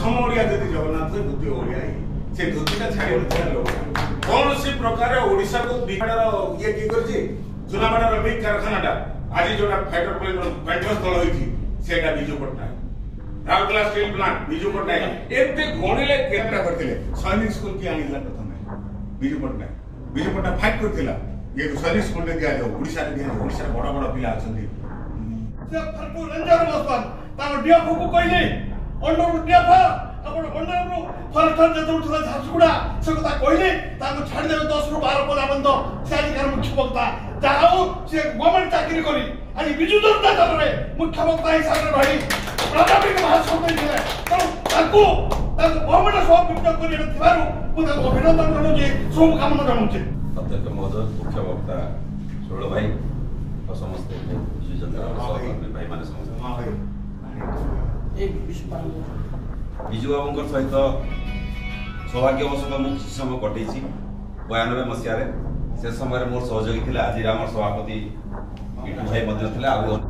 प्रथम ओडिया जदि जगन्नाथ द्वितीय ओडिया से धोतीटा छाड़ी लोक कौन सी प्रकार ओडिशा को बिहार ये की करछि चुनावाड़ा बिग कारखानाटा आज जोटा फाइटर प्लेन पेंटस्थल होई सेटा बिजू पट्टनायक राउरकेला स्टील प्लांट बिजू पट्टनायक एते गणिले केटा करथिले सैनिक स्कूल की आनिला प्रथम बिजू पट्टनायक फाइट करथिला ये सैनिक स्कूल दिया जाओ ओडिशा रे दिया ओडिशा बड़ बड़ पिला अछंती से फरको रंजन मस्तान ताको डीएफ को कहले अंडर डीएफ अपन अंडर रो फरथर जे उठला झासुडा से कथा कहले ताको छाडी देबे 10 रु 12 पद बंद से अधिकार मुख्य वक्ता जाओ से गवर्नमेंट चाकरी करी अनि बिजु जनता दल रे मुख्य वक्ता हिसाब रे भाई प्राथमिक भाषण देले ताको गवर्नमेंट सब विप्लव करी थिबारु पुता अभिनंदन करू जे शुभ कामना जणाउछे अध्यक्ष महोदय मुख्य वक्ता सोल भाई और समस्त बिजु जनता दल भाई माने समस्त बिजु बाबू सहित सौभाग्यवशतः मुझे समय कटे 92 मसीह से समय मोर सहयोगी थे आज सभापति भाई